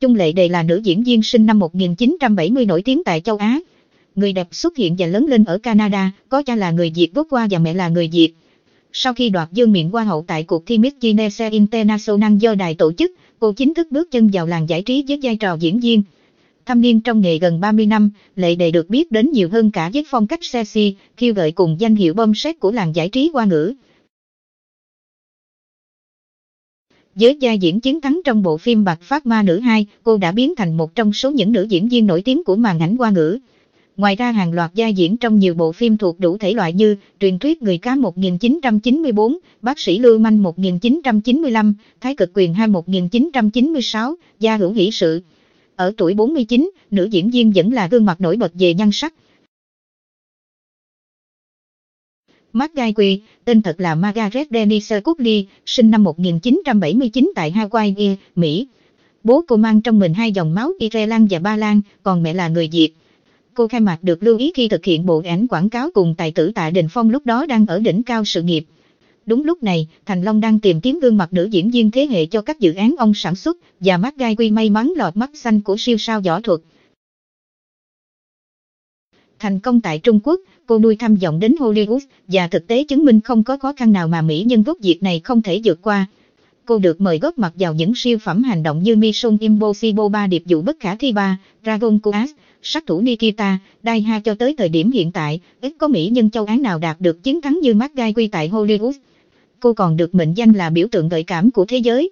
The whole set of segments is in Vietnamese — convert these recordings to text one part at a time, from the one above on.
Chung Lệ Đề là nữ diễn viên sinh năm 1970 nổi tiếng tại châu Á. Người đẹp xuất hiện và lớn lên ở Canada, có cha là người Việt gốc Hoa và mẹ là người Việt. Sau khi đoạt vương miện Hoa hậu tại cuộc thi Miss Guinness International do đài tổ chức, cô chính thức bước chân vào làng giải trí với vai trò diễn viên. Thâm niên trong nghề gần 30 năm, Lệ Đề được biết đến nhiều hơn cả với phong cách sexy, khiêu gợi cùng danh hiệu bom sét của làng giải trí Hoa ngữ. Với vai diễn chiến thắng trong bộ phim Bạch Phát Ma Nữ 2, cô đã biến thành một trong số những nữ diễn viên nổi tiếng của màn ảnh Hoa ngữ. Ngoài ra hàng loạt vai diễn trong nhiều bộ phim thuộc đủ thể loại như Truyền thuyết người cá 1994, Bác sĩ Lưu Manh 1995, Thái cực quyền 2 1996, Gia hữu hỷ sự. Ở tuổi 49, nữ diễn viên vẫn là gương mặt nổi bật về nhan sắc. McGuire, tên thật là Margaret Denise Cooley, sinh năm 1979 tại Hawaii, Mỹ. Bố cô mang trong mình hai dòng máu Ireland và Ba Lan, còn mẹ là người Việt. Cô khai mạc được lưu ý khi thực hiện bộ ảnh quảng cáo cùng tài tử Tạ Đình Phong lúc đó đang ở đỉnh cao sự nghiệp. Đúng lúc này, Thành Long đang tìm kiếm gương mặt nữ diễn viên thế hệ cho các dự án ông sản xuất, và McGuire may mắn lọt mắt xanh của siêu sao võ thuật. Thành công tại Trung Quốc, cô nuôi tham vọng đến Hollywood, và thực tế chứng minh không có khó khăn nào mà mỹ nhân gốc Việt này không thể vượt qua. Cô được mời góp mặt vào những siêu phẩm hành động như Mission Impossible 3 điệp vụ bất khả thi 3, Dragon Quest, sát thủ Nikita, Die Hard cho tới thời điểm hiện tại, ít có mỹ nhân châu Á nào đạt được chiến thắng như McGuire tại Hollywood. Cô còn được mệnh danh là biểu tượng gợi cảm của thế giới.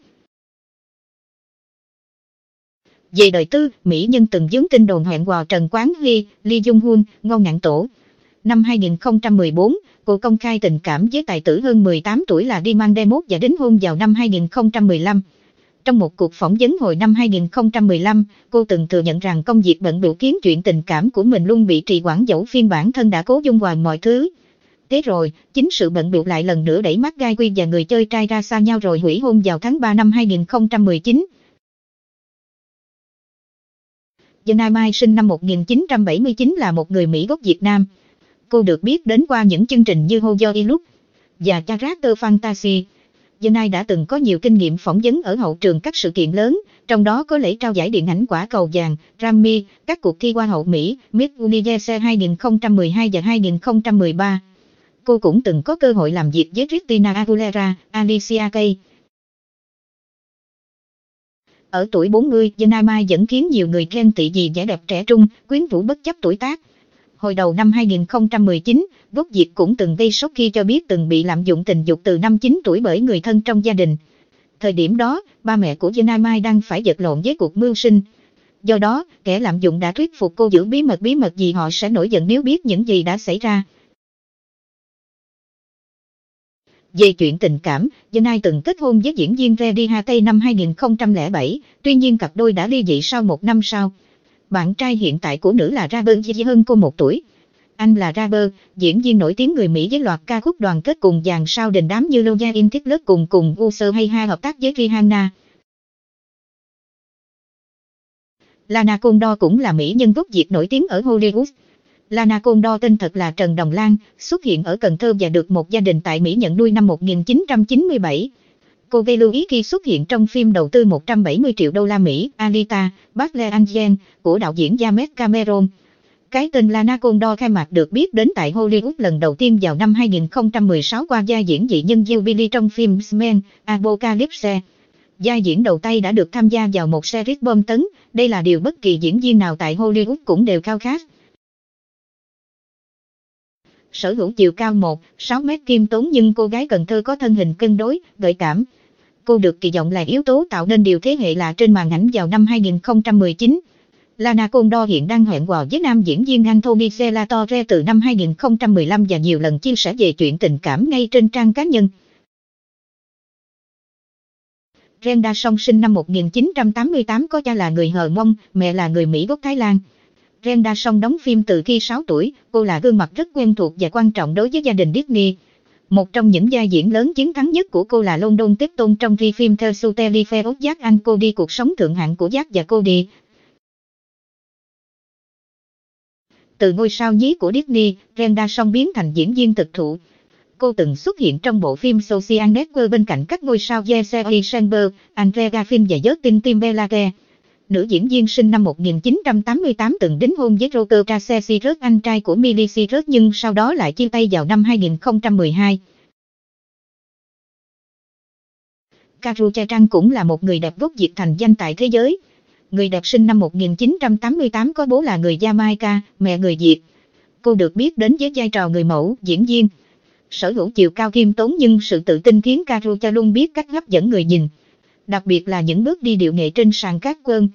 Về đời tư, mỹ nhân từng vướng tin đồn hẹn hò Trần Quán Hy, Lee Jung Hoon, Ngô Ngạn Tổ. Năm 2014, cô công khai tình cảm với tài tử hơn 18 tuổi là Diman Demot và đính hôn vào năm 2015. Trong một cuộc phỏng vấn hồi năm 2015, cô từng thừa nhận rằng công việc bận bịu khiến chuyện tình cảm của mình luôn bị trì hoãn dẫu phiên bản thân đã cố dung hòa mọi thứ. Thế rồi, chính sự bận bịu lại lần nữa đẩy McGuire và người chơi trai ra xa nhau rồi hủy hôn vào tháng 3 năm 2019. Dynamite sinh năm 1979 là một người Mỹ gốc Việt Nam. Cô được biết đến qua những chương trình như How You Look và Character Fantasy. Dynamite đã từng có nhiều kinh nghiệm phỏng vấn ở hậu trường các sự kiện lớn, trong đó có lễ trao giải điện ảnh Quả Cầu Vàng, Grammy, các cuộc thi Hoa hậu Mỹ, Miss Universe 2012 và 2013. Cô cũng từng có cơ hội làm việc với Christina Aguilera, Alicia Keys. Ở tuổi 40, Dynamite vẫn khiến nhiều người ghen tị vì vẻ đẹp trẻ trung, quyến rũ bất chấp tuổi tác. Hồi đầu năm 2019, gốc Việt cũng từng gây sốc khi cho biết từng bị lạm dụng tình dục từ năm 9 tuổi bởi người thân trong gia đình. Thời điểm đó, ba mẹ của Dynamite đang phải vật lộn với cuộc mưu sinh. Do đó, kẻ lạm dụng đã thuyết phục cô giữ bí mật vì họ sẽ nổi giận nếu biết những gì đã xảy ra. Về chuyện tình cảm, Dynamite từng kết hôn với diễn viên Reddy Hatay năm 2007, tuy nhiên cặp đôi đã ly dị sau 1 năm sau. Bạn trai hiện tại của nữ là Robert Gigi hơn cô 1 tuổi. Anh là Robert, diễn viên nổi tiếng người Mỹ với loạt ca khúc đoàn kết cùng dàn sao đình đám như Loya in Tickler cùng Usher hay hợp tác với Rihanna. Lana Condor cũng là mỹ nhân gốc Việt nổi tiếng ở Hollywood. Lana Condor tên thật là Trần Đồng Lan, xuất hiện ở Cần Thơ và được một gia đình tại Mỹ nhận nuôi năm 1997. Cô gây lưu ý khi xuất hiện trong phim đầu tư 170 triệu đô la Mỹ, Alita, Battle Angel, của đạo diễn James Cameron. Cái tên Lana Condor khai mạc được biết đến tại Hollywood lần đầu tiên vào năm 2016 qua vai diễn dị nhân Jill Billy trong phim X-Men, Apocalypse. Vai diễn đầu tay đã được tham gia vào một series bom tấn, đây là điều bất kỳ diễn viên nào tại Hollywood cũng đều khao khát. Sở hữu chiều cao 1,6 mét khiêm tốn nhưng cô gái Cần Thơ có thân hình cân đối, gợi cảm. Cô được kỳ vọng là yếu tố tạo nên điều thế hệ lạ trên màn ảnh vào năm 2019. Lana Condor hiện đang hẹn hò với nam diễn viên Anthony Selatore từ năm 2015 và nhiều lần chia sẻ về chuyện tình cảm ngay trên trang cá nhân. Brenda Song sinh năm 1988 có cha là người Hờ Mông, mẹ là người Mỹ gốc Thái Lan. Brenda Song đóng phim từ khi 6 tuổi, cô là gương mặt rất quen thuộc và quan trọng đối với gia đình Disney. Một trong những vai diễn lớn chiến thắng nhất của cô là London Tipton trong phim The Sutherland of Jack and Cody, cuộc sống thượng hạng của Jack và Cody. Từ ngôi sao nhí của Disney, Brenda Song biến thành diễn viên thực thụ. Cô từng xuất hiện trong bộ phim Social Network bên cạnh các ngôi sao Jesse Eisenberg, Andrea Garfield và Justin Timberlake. nữ diễn viên sinh năm 1988 từng đính hôn với Roger Casirat, anh trai của Miley Cyrus, nhưng sau đó lại chia tay vào năm 2012. Karru Chae-trang cũng là một người đẹp gốc Việt thành danh tại thế giới. Người đẹp sinh năm 1988 có bố là người Jamaica, mẹ người Việt. Cô được biết đến với vai trò người mẫu, diễn viên. Sở hữu chiều cao khiêm tốn nhưng sự tự tin khiến Karru Chae luôn biết cách hấp dẫn người nhìn. Đặc biệt là những bước đi điệu nghệ trên sàn catwalk.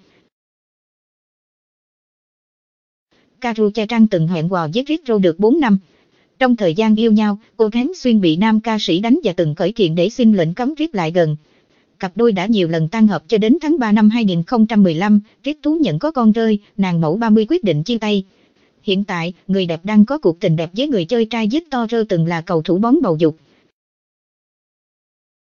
Karru Chae-trang từng hẹn hò với Rick Ross được 4 năm. Trong thời gian yêu nhau, cô thường xuyên bị nam ca sĩ đánh và từng khởi kiện để xin lệnh cấm Rick lại gần. Cặp đôi đã nhiều lần tan hợp cho đến tháng 3 năm 2015, Rick thú nhận có con rơi, nàng mẫu 30 quyết định chia tay. Hiện tại, người đẹp đang có cuộc tình đẹp với người chơi trai Victor, từng là cầu thủ bóng bầu dục.